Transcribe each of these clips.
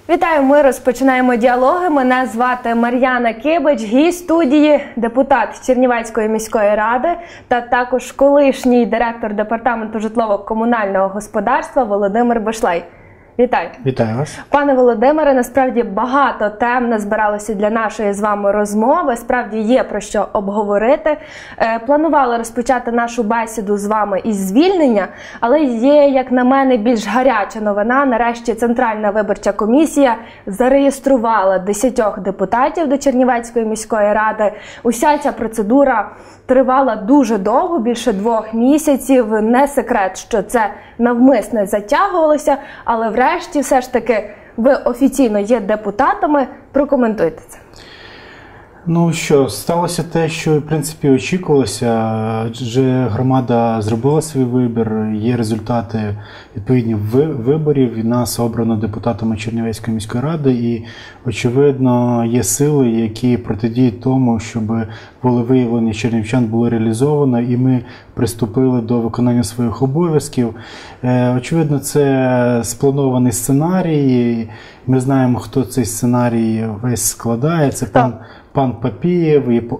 Вітаю, ми розпочинаємо діалоги. Мене звати Мар'яна Кибич, гість студії, депутат Чернівецької міської ради та також колишній директор департаменту житлово-комунального господарства Володимир Бишлей. Вітаю. Вітаю вас. Пане Володимире, насправді багато тем назбиралося для нашої з вами розмови. Справді є про що обговорити. Планували розпочати нашу бесіду з вами із звільнення, але є, як на мене, більш гаряча новина. Нарешті Центральна виборча комісія зареєструвала 10 депутатів до Чернівецької міської ради. Уся ця процедура тривала дуже довго, більше 2 місяців. Не секрет, що це навмисне затягувалося, але врешті все ж таки ви офіційно є депутатами. Прокоментуйте це. Ну що, сталося те, що в принципі очікувалося, адже громада зробила свій вибір, є результати відповідні виборів, і нас обрано депутатами Чернівецької міської ради, і очевидно є сили, які протидіють тому, щоб волевиявлення чернівчан було реалізовано, і ми приступили до виконання своїх обов'язків. Очевидно, це спланований сценарій, ми знаємо, хто цей сценарій весь складає, це пан Папієв і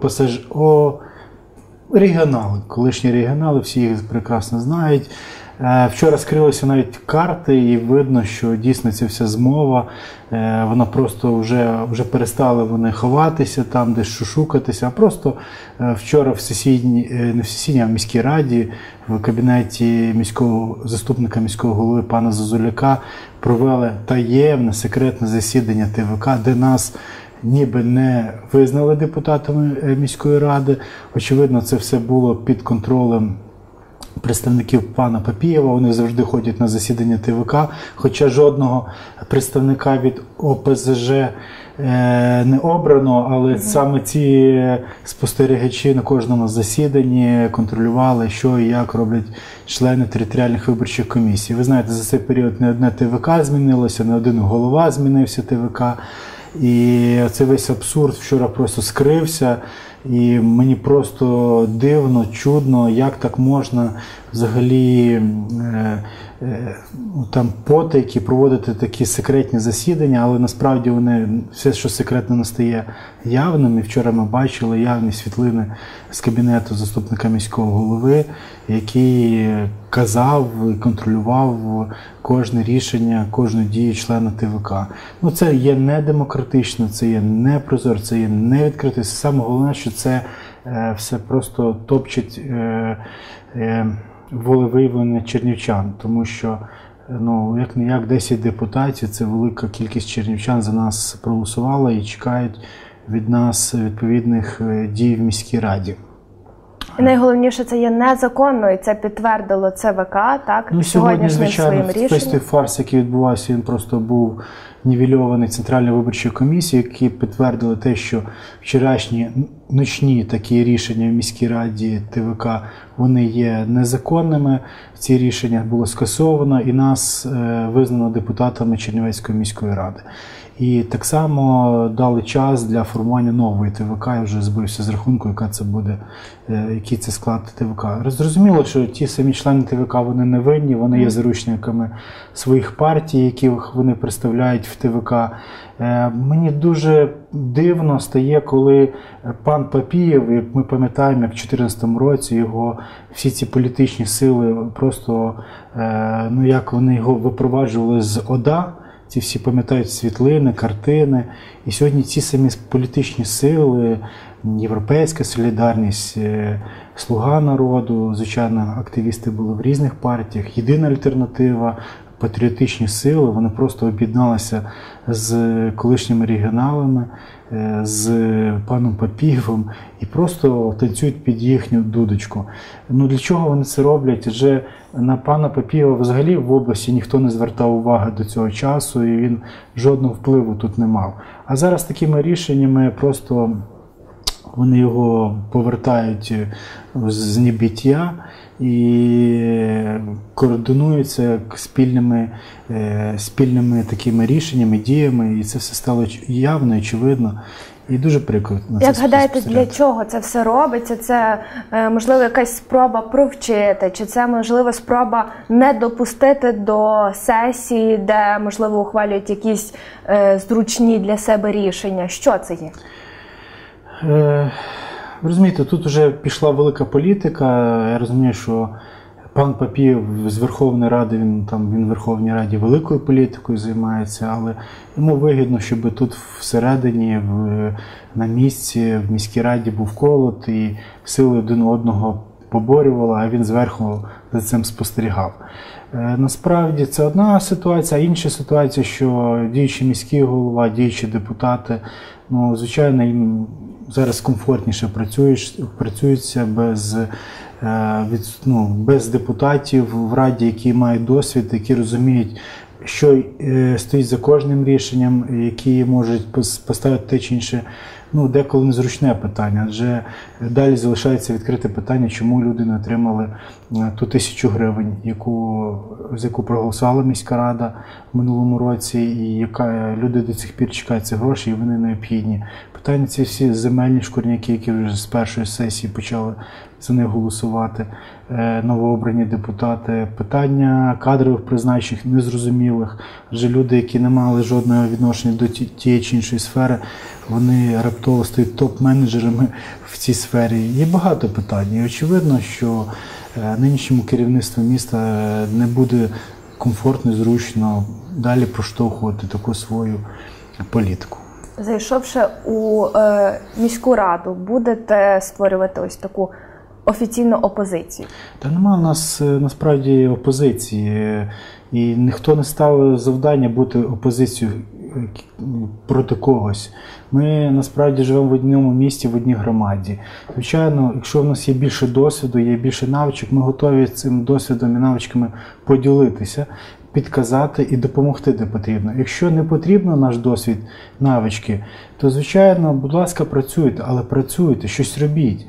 регіонали, колишні регіонали, всі їх прекрасно знають. Вчора скрилися навіть карти, і видно, що дійсно ця вся змова, вона просто вже перестали вони ховатися там, десь шушукатися, а просто вчора не в сесійній, а в міській раді, в кабінеті заступника міського голови пана Зозуляка провели таємне, секретне засідання ТВК, де нас ніби не визнали депутатами міської ради. Очевидно, це все було під контролем представників пана Папієва, вони завжди ходять на засідання ТВК, хоча жодного представника від ОПЗЖ не обрано, але саме ці спостерігачі на кожному засіданні контролювали, що і як роблять члени територіальних виборчих комісій. Ви знаєте, за цей період не одне ТВК змінилося, не один голова змінився ТВК, і цей весь абсурд вчора просто скрився. І мені просто дивно, чудно, як так можна взагалі там потайки проводити такі секретні засідання, але насправді все, що секретно, не стає явним. І вчора ми бачили явні світлини з кабінету заступника міського голови, який казав і контролював кожне рішення, кожну дію члена ТВК. Ну, це є недемократично, це є непрозоро, це є невідкрите. Саме головне, що це все просто топчить волевиявлення чернівчан, тому що, як 10 депутатів, це велика кількість чернівчан за нас проголосувала і чекають від нас відповідних дій в міській раді. І найголовніше, це є незаконно, і це підтвердило ЦВК, так? Сьогодні, звичайно, весь той фарс, який відбувався, він просто був нівельований Центральною виборчою комісією, які підтвердили те, що вчорашні ночні такі рішення в міській раді ТВК, вони є незаконними. Ці рішення було скасовано і нас визнано депутатами Чернівецької міської ради. І так само дали час для формування нової ТВК, я вже збився з рахунку, який це склад ТВК. Зрозуміло, що ті самі члени ТВК, вони не винні, вони є заручниками своїх партій, яких вони представляють в ТВК. Мені дуже дивно стає, коли пан Папієв, як ми пам'ятаємо, як в 2014 році його всі ці політичні сили просто, як вони його випроваджували з ОДА, ці всі пам'ятають світлини, картини. І сьогодні ці самі політичні сили, Європейська солідарність, Слуга народу, звичайно, активісти були в різних партіях, Єдина альтернатива, патріотичні сили, вони просто об'єдналися з колишніми регіоналами, з паном Папієвим і просто танцюють під їхню дудочку. Для чого вони це роблять? Адже на пана Папієва взагалі в області ніхто не звертав уваги до цього часу, і він жодного впливу тут не мав. А зараз такими рішеннями просто вони його повертають з небиття і координуються спільними такими рішеннями, діями, і це все стало явно, очевидно. І дуже прикро на це. Як гадаєте, для чого це все робиться? Це, можливо, якась спроба провчити, чи це, можливо, спроба не допустити до сесії, де, можливо, ухвалюють якісь зручні для себе рішення? Що це є? Ви розумієте, тут вже пішла велика політика. Я розумію, що пан Папієв з Верховної Ради, він в Верховній Раді великою політикою займається, але йому вигідно, щоб тут всередині, на місці, в міській раді був колот і сили один одного поборювали, а він зверху за цим спостерігав. Насправді це одна ситуація, а інша ситуація, що діючий міський голова, діючі депутати, звичайно, їм зараз комфортніше працюється без депутатів в Раді, які мають досвід, які розуміють, що стоїть за кожним рішенням, які можуть поставити те чи інше, деколи незручне питання. Адже далі залишається відкрите питання, чому люди не отримали ту 1000 гривень, за яку проголосувала міська рада в минулому році, і люди до цих пір чекають ці гроші, і вони необхідні. Питання ці всі земельні шкурняки, які вже з першої сесії почали за них голосувати, новообрані депутати, питання кадрових призначень незрозумілих, адже люди, які не мали жодного відношення до тієї чи іншої сфери, вони раптово стають топ-менеджерами в цій сфері. Є багато питань. І очевидно, що нинішньому керівництву міста не буде комфортно і зручно далі проштовхувати таку свою політику. Зайшовши у міську раду, будете створювати ось таку офіційну опозицію? Та нема у нас насправді опозиції. І ніхто не ставив завдання бути опозицією проти когось. Ми насправді живемо в одному місті, в одній громаді. Звичайно, якщо в нас є більше досвіду, є більше навичок, ми готові цим досвідом і навичками поділитися, підказати і допомогти, де потрібно. Якщо не потрібно наш досвід, навички, то, звичайно, будь ласка, працюйте, але працюйте, щось робіть.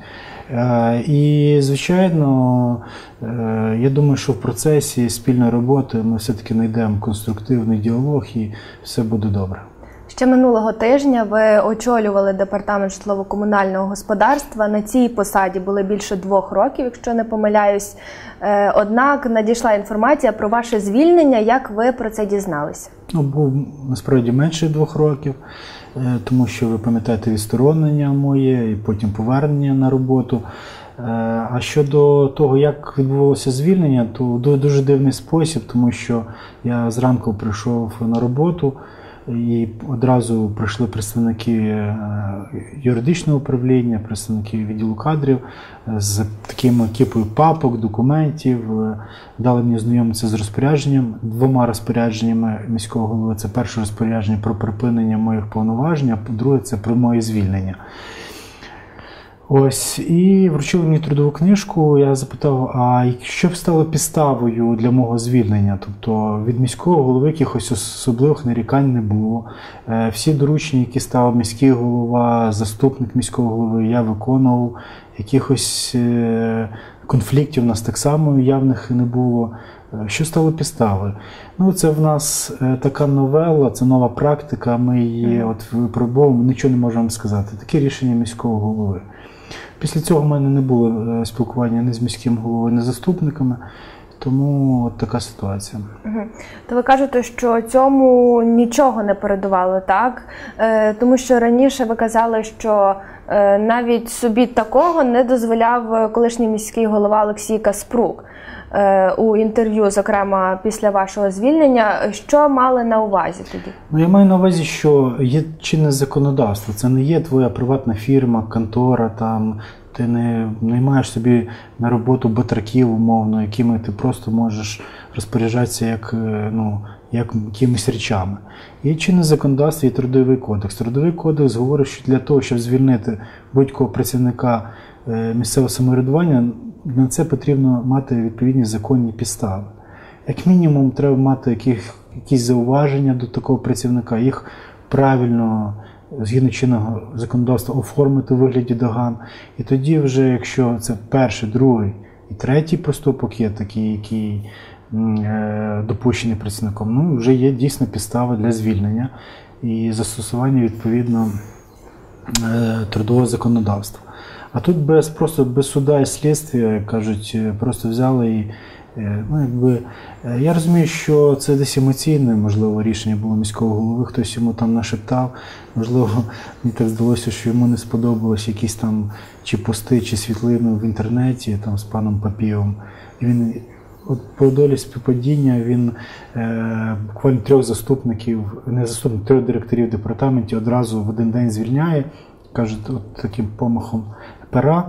І, звичайно, я думаю, що в процесі спільної роботи ми все-таки знайдемо конструктивний діалог і все буде добре. Ще минулого тижня ви очолювали департамент житлово-комунального господарства. На цій посаді були більше 2 років, якщо не помиляюсь. Однак надійшла інформація про ваше звільнення. Як ви про це дізналися? Був насправді менше 2 років, тому що, ви пам'ятаєте, відсторонення моє і потім повернення на роботу. А щодо того, як відбувалося звільнення, то дуже дивний спосіб, тому що я зранку прийшов на роботу, і одразу прийшли представники юридичного управління, представники відділу кадрів з такими кіпою папок, документів. Дали мені знайомитися з розпорядженням, 2 розпорядженнями міського голови. Це перше розпорядження про припинення моїх повноважень, а друге – це про моє звільнення. Ось, і вручили мені трудову книжку. Я запитав, а що б стало підставою для мого звільнення? Тобто від міського голови якихось особливих нарікань не було. Всі доручення, які ставив міський голова, заступник міського голови, я виконував. Якихось конфліктів у нас так само явних не було. Що стало підставою? Це в нас така новела, це нова практика, ми її випробовуємо, нічого не можемо сказати. Таке рішення міського голови. Після цього в мене не було спілкування ні з міським головою, ні з заступниками, тому така ситуація. То ви кажете, що цьому нічого не передувало, так? Тому що раніше ви казали, що навіть собі такого не дозволяв колишній міський голова Олексій Каспрук у інтерв'ю, зокрема, після вашого звільнення. Що мали на увазі тоді? Я маю на увазі, що є чинне законодавство. Це не є твоя приватна фірма, контора, ти не наймаєш собі на роботу батраків, умовно, якими ти просто можеш розпоряджатися як якимись речами. Є чинне законодавство і Трудовий кодекс. Трудовий кодекс говорить, що для того, щоб звільнити будь-кого працівника місцевого самоврядування, на це потрібно мати відповідні законні підстави. Як мінімум, треба мати якісь зауваження до такого працівника, їх правильно, згідно чинного законодавства, оформити у вигляді доган. І тоді вже, якщо це перший, другий і третій проступок є такий, який допущений працівником, вже є дійсно підстава для звільнення і застосування, відповідно, трудового законодавства. А тут просто без суда і слідства, кажуть, просто взяли і, я розумію, що це десь емоційне, можливо, рішення було міського голови, хтось йому там нашептав, можливо, мені так здалося, що йому не сподобалось якісь там чи пости, чи світлини в інтернеті там з паном Папієвим. І він, от по долі співпадіння, він буквально 3 директорів департаментів одразу в один день звільняє, кажуть, от таким помахом пера.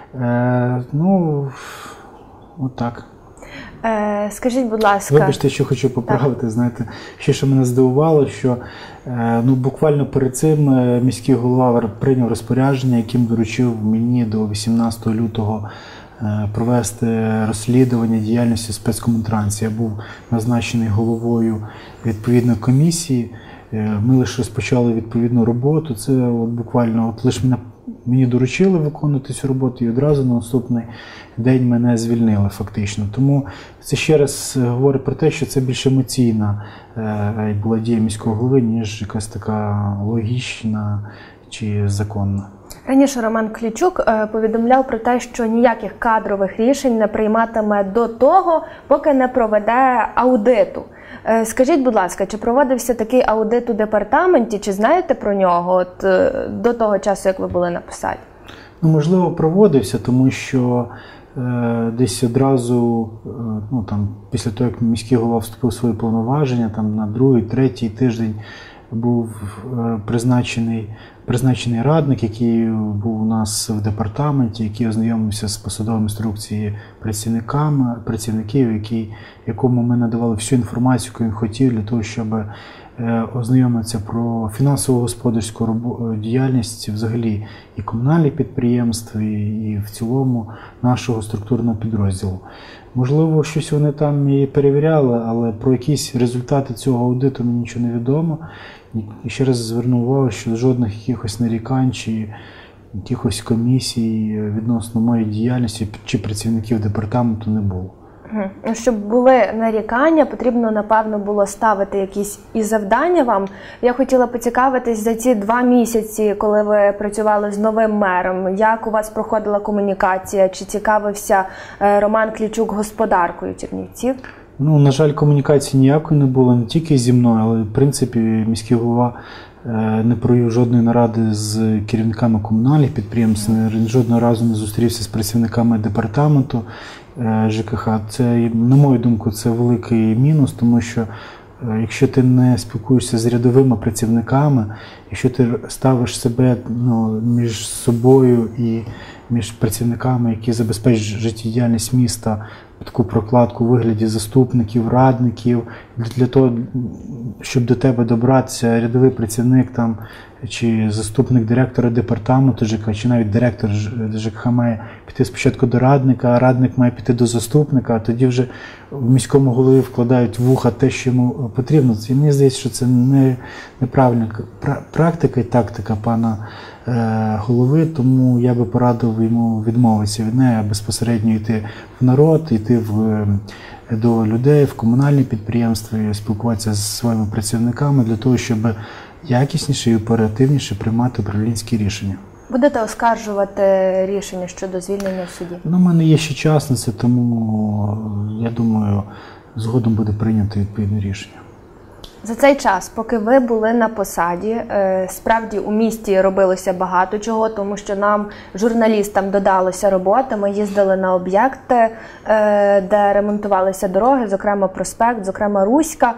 От так. Скажіть, будь ласка. Вибачте, що хочу поправити. Так. Знаєте, ще що мене здивувало, що буквально перед цим міський голова прийняв розпорядження, яким доручив мені до 18 лютого провести розслідування діяльності спецкомунтранці. Я був назначений головою відповідної комісії. Ми лише розпочали відповідну роботу. Це буквально лише мені доручили виконувати цю роботу, і одразу на наступний день мене звільнили фактично. Тому це ще раз говорить про те, що це більш емоційна була дія міського голови, ніж якась така логічна чи законна. Раніше Роман Клічук повідомляв про те, що ніяких кадрових рішень не прийматиме до того, поки не проведе аудиту. Скажіть, будь ласка, чи проводився такий аудит у департаменті, чи знаєте про нього до того часу, як ви були на посаді? Можливо, проводився, тому що десь одразу, після того, як міський голова вступив у свої повноваження, на 2-3 тиждень був призначений радник, який був у нас в департаменті, який ознайомився з посадовими інструкціями працівників, якому ми надавали всю інформацію, яку він хотів, для того, щоб ознайомитися про фінансово-господарську діяльність взагалі і комунальних підприємств, і в цілому нашого структурного підрозділу. Можливо, щось вони там і перевіряли, але про якісь результати цього аудиту мені нічого не відомо. І ще раз зверну увагу, що жодних якихось нарікань чи якихось комісій відносно моєї діяльності чи працівників департаменту не було. Щоб були нарікання, потрібно, напевно, було ставити якісь і завдання вам. Я хотіла поцікавитись за ці 2 місяці, коли ви працювали з новим мером, як у вас проходила комунікація, чи цікавився Роман Клічук господаркою Чернівців? На жаль, комунікації ніякої не було, не тільки зі мною, але, в принципі, міський голова не провів жодної наради з керівниками комунальних підприємств, жодного разу не зустрівся з працівниками департаменту ЖКХ. Це, на мою думку, це великий мінус, тому що якщо ти не спілкуєшся з рядовими працівниками, якщо ти ставиш себе між собою і між працівниками, які забезпечують життєдіяльність міста, таку прокладку у вигляді заступників, радників, для того, щоб до тебе добратися рядовий працівник чи заступник директора департаменту ЖКХ, чи навіть директор ЖКХ має піти спочатку до радника, а радник має піти до заступника, а тоді вже в міському голові вкладають в вуха те, що йому потрібно. І мені здається, що це неправильна практика і тактика пана голови, тому я би порадив йому відмовитися від неї, а безпосередньо йти в народ, йти до людей, в комунальні підприємства, спілкуватися з своїми працівниками для того, щоб якісніше і оперативніше приймати управлінські рішення. Будете оскаржувати рішення щодо звільнення в суді? У мене є ще час на це, тому я думаю, згодом буде прийнято відповідне рішення. За цей час, поки ви були на посаді, справді у місті робилося багато чого, тому що нам, журналістам, додалося роботи. Ми їздили на об'єкти, де ремонтувалися дороги, зокрема Проспект, зокрема Руська.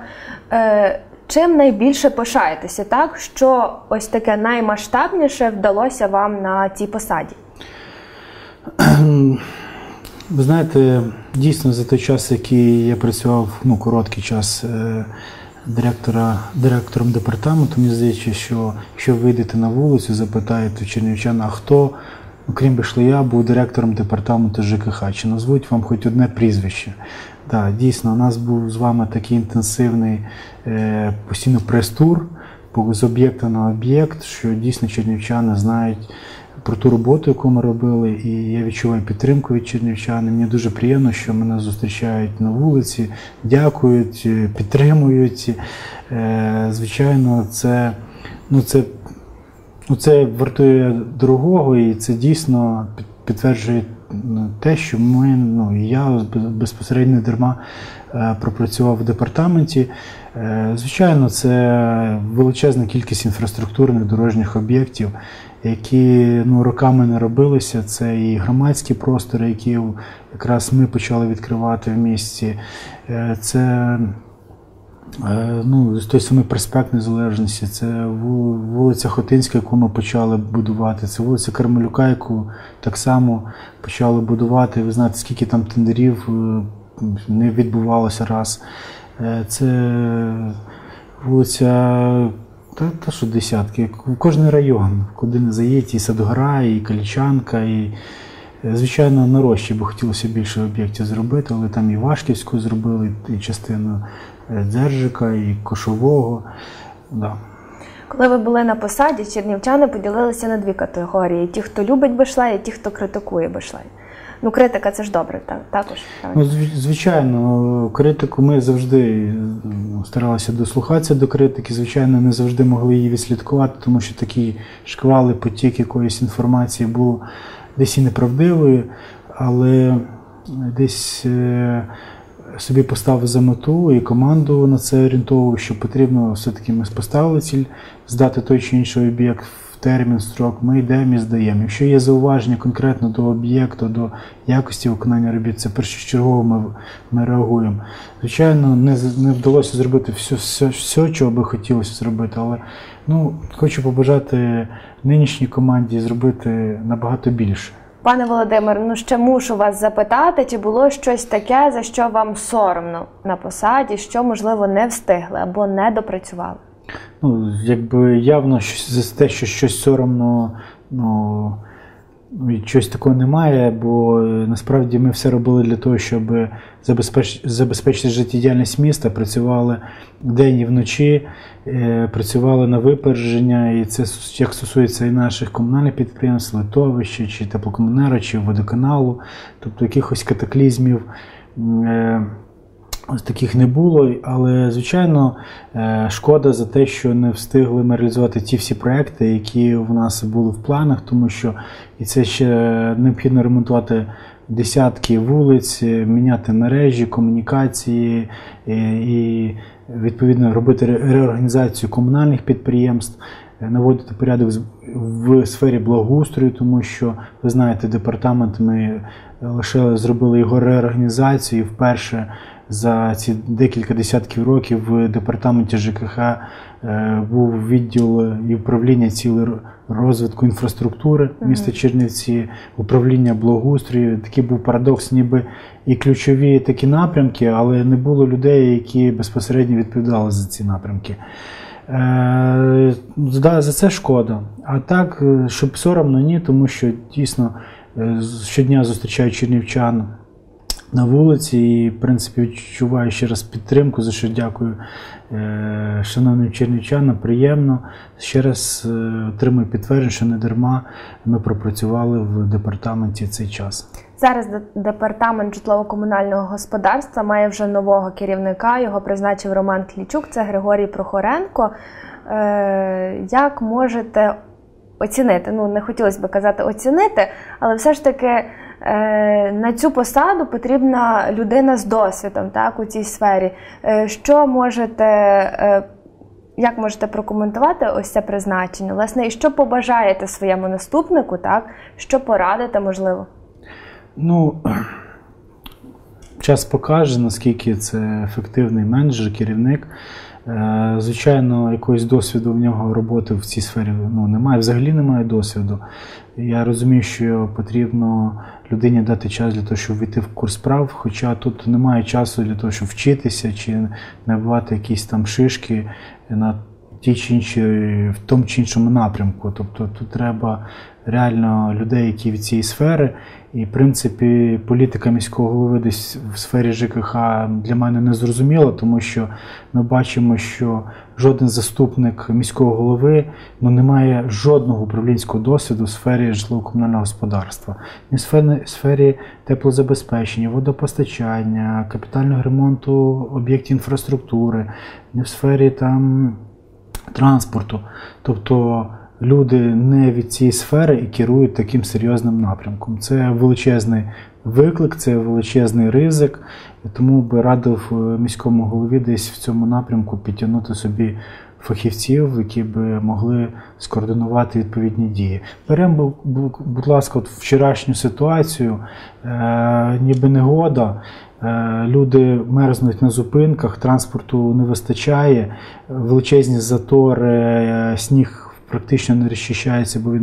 Чим найбільше пишаєтеся, так? Що ось таке наймасштабніше вдалося вам на цій посаді? Ви знаєте, дійсно за той час, який я працював, короткий час, директором департаменту, мені здається, що якщо вийдете на вулицю, запитаєте чернівчан, а хто, окрім Бешлея, був директором департаменту ЖКХ, чи назвуть вам хоч одне прізвище. Так, дійсно, у нас був з вами такий інтенсивний постійно прес-тур з об'єкта на об'єкт, що дійсно чернівчани знають про ту роботу, яку ми робили, і я відчуваю підтримку від чернівчан. Мені дуже приємно, що мене зустрічають на вулиці, дякують, підтримують. Звичайно, це Це вартує дорогого, і це дійсно підтверджує те, що я безпосередньо не дарма пропрацював в департаменті. Звичайно, це величезна кількість інфраструктурних дорожніх об'єктів, які роками не робилися. Це і громадські простори, які якраз ми почали відкривати в місті. Це той самий проспект Незалежності, це вулиця Хотинська, яку ми почали будувати, це вулиця Кармелюка, яку так само почали будувати. Ви знаєте, скільки там тендерів не відбувалося раз. Це вулиця, що десятки, кожен район, куди не заїдь, і Садгора, і Калічанка, і, звичайно, на Рощі б хотілося більше об'єктів зробити, але там і Вашківську зробили, і частину Дзержика, і Кошового. Да. Коли ви були на посаді, чернівчани поділилися на дві категорії. Ті, хто любить Бешлей, і ті, хто критикує Бешлей. Критика – це ж добре, також. Звичайно, критику ми завжди старалися дослухатися до критики. Звичайно, не завжди могли її відслідкувати, тому що такий шквалий потік якоїсь інформації був десь і неправдивою, але десь собі поставив за мету і команду на це орієнтовував, що потрібно все-таки ми поставили ціль здати той чи інший об'єкт в термін, строк, ми йдемо і здаємо. Якщо є зауваження конкретно до об'єкту, до якості виконання робіт, це першочергово ми реагуємо. Звичайно, не вдалося зробити все, чого би хотілося зробити, але хочу побажати нинішній команді зробити набагато більше. Пане Володимир, ще мушу вас запитати, чи було щось таке, за що вам соромно на посаді, що, можливо, не встигли або не допрацювали? Явно за те, що щось соромно, щось такого немає, бо насправді ми все робили для того, щоб забезпечити життєдіяльність міста, працювали день і вночі, працювали на випередження, і це як стосується і наших комунальних підприємств, литовища, чи теплокомунера, чи водоканалу, тобто якихось катаклізмів таких не було, але, звичайно, шкода за те, що не встигли ми реалізувати ті всі проекти, які в нас були в планах, тому що і це ще необхідно ремонтувати десятки вулиць, міняти мережі, комунікації і відповідно робити реорганізацію комунальних підприємств, наводити порядок в сфері благоустрою, тому що, ви знаєте, департамент ми лише зробили його реорганізацію, і вперше за ці декілька десятків років в департаменті ЖКХ був відділ і управління цілий розвитку інфраструктури міста Чернівці, управління благоустрою. Такий був парадокс, ніби і ключові такі напрямки, але не було людей, які безпосередньо відповідали за ці напрямки. За це шкода. А так, щоб соромно, ні, тому що дійсно щодня зустрічаю чернівчан на вулиці і, в принципі, відчуваю ще раз підтримку, за що дякую шановним чернівчанам, приємно. Ще раз отримую підтвердження, що не дарма ми пропрацювали в департаменті цей час. Зараз департамент житлово-комунального господарства має вже нового керівника, його призначив Роман Клічук, це Григорій Прохоренко. Як можете оцінити, не хотілося б казати оцінити, але все ж таки на цю посаду потрібна людина з досвідом, так, у цій сфері. Як можете прокоментувати ось це призначення? Власне, і що побажаєте своєму наступнику, так? Що порадите, можливо? Час покаже, наскільки це ефективний менеджер, керівник. Звичайно, якогось досвіду в нього роботи в цій сфері немає, взагалі немає досвіду. Я розумію, що потрібно людині дати час для того, щоб війти в курс справ, хоча тут немає часу для того, щоб вчитися чи набивати якісь там шишки на в тому чи іншому напрямку. Тобто тут треба реально людей, які від цієї сфери. І, в принципі, політика міського голови десь в сфері ЖКХ для мене не зрозуміла, тому що ми бачимо, що жоден заступник міського голови не має жодного управлінського досвіду в сфері житлово-комунального господарства. Ні в сфері теплозабезпечення, водопостачання, капітального ремонту об'єктів інфраструктури, ні в сфері транспорту. Тобто люди не від цієї сфери і керують таким серйозним напрямком. Це величезний виклик, це величезний ризик, тому би радив міському голові десь в цьому напрямку підтягнути собі фахівців, які би могли скоординувати відповідні дії. Беремо, будь ласка, от вчорашню ситуацію, ніби негода, люди мерзнуть на зупинках, транспорту не вистачає, величезні затори, сніг практично не розчищається, бо він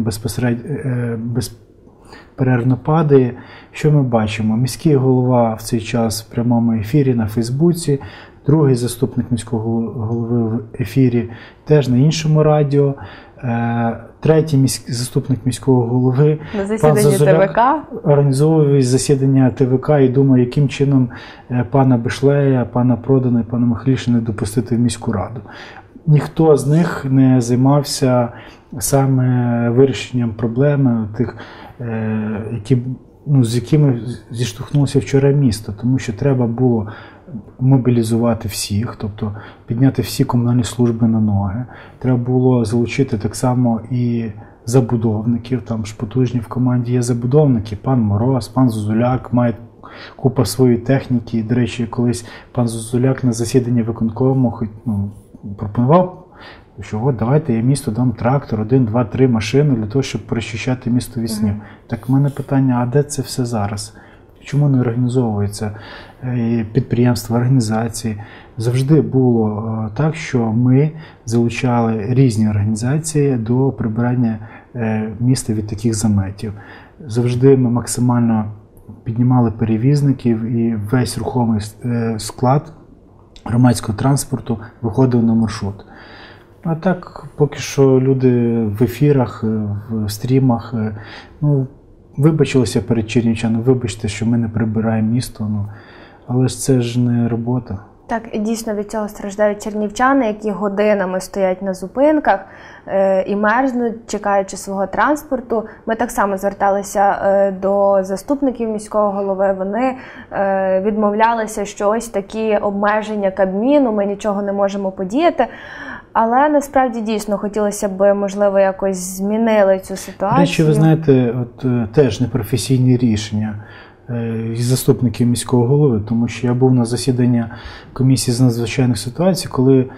безперервно падає. Що ми бачимо? Міський голова в цей час в прямому ефірі на Фейсбуці, другий заступник міського голови в ефірі теж на іншому радіо, третій заступник міського голови пан Зозуляк організовує засідання ТВК і думає, яким чином пана Бешлея, пана Продана і пана Михайліша не допустити в міську раду. Ніхто з них не займався саме вирішенням проблеми, тих, з якими зіштовхнулося вчора місто, тому що треба було мобілізувати всіх, тобто підняти всі комунальні служби на ноги. Треба було залучити так само і забудовників, там ж потужні в команді є забудовники, пан Мороз, пан Зозуляк, мають купа своєї техніки. До речі, колись пан Зозуляк на засіданні виконкому пропонував, що от давайте я місту дам трактор, 1, 2, 3 машини для того, щоб перечищати місто від снігу. Так в мене питання, а де це все зараз? Чому не організовуються підприємства, організації? Завжди було так, що ми залучали різні організації до прибирання міста від таких заметів. Завжди ми максимально піднімали перевізників і весь рухомий склад громадського транспорту виходив на маршрут. А так, поки що люди в ефірах, в стрімах, вибачилися перед чернівчанами, вибачте, що ми не прибираємо місто, але ж це ж не робота. Так, і дійсно від цього страждають чернівчани, які годинами стоять на зупинках і мерзнуть, чекаючи свого транспорту. Ми так само зверталися до заступників міського голови, вони відмовлялися, що ось такі обмеження Кабміну, ми нічого не можемо подіяти. Але насправді дійсно хотілося б, можливо, якось змінили цю ситуацію. До речі, ви знаєте, теж непрофесійні рішення із заступників міського голови, тому що я був на засіданні комісії з надзвичайних ситуацій, коли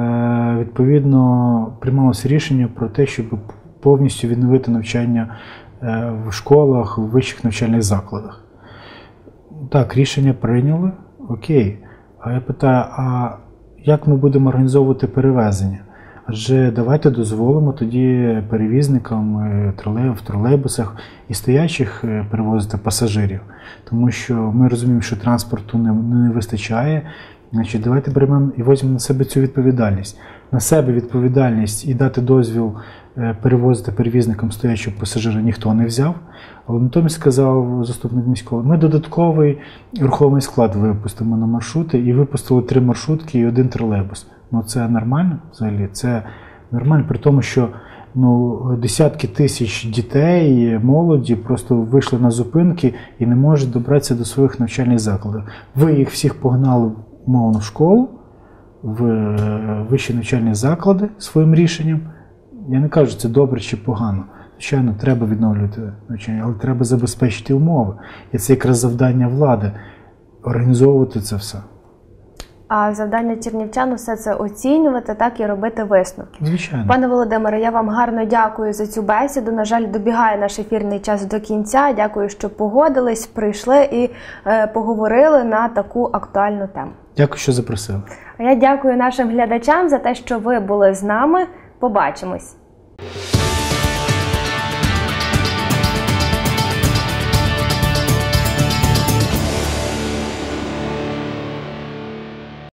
відповідно приймалося рішення про те, щоб повністю відновити навчання в школах, в вищих навчальних закладах. Так, рішення прийняли, окей. А я питаю, а як ми будемо організовувати перевезення? Адже давайте дозволимо тоді перевізникам в тролейбусах і стоячих перевозити пасажирів. Тому що ми розуміємо, що транспорту не вистачає. Значить, давайте беремо і візьмемо на себе цю відповідальність. На себе відповідальність і дати дозвіл перевозити перевізникам стоячого пасажира ніхто не взяв. Але натомість сказав заступник міського, ми додатковий рухомий склад випустимо на маршрути, і випустили 3 маршрутки і 1 тролейбус. Це нормально взагалі? Це нормально, при тому, що десятки тисяч дітей, молоді просто вийшли на зупинки і не можуть добратися до своїх навчальних закладів. Ви їх всіх погнали умовно в школу, в вищі навчальні заклади своїм рішенням. Я не кажу, це добре чи погано. Звичайно, треба відновлювати навчання, але треба забезпечити умови. І це якраз завдання влади – організовувати це все. А завдання чернівчан – все це оцінювати, так, і робити висновки. Звичайно. Пане Володимире, я вам гарно дякую за цю бесіду. На жаль, добігає наш ефірний час до кінця. Дякую, що погодились, прийшли і поговорили на таку актуальну тему. Дякую, що запросили. А я дякую нашим глядачам за те, що ви були з нами. Побачимось.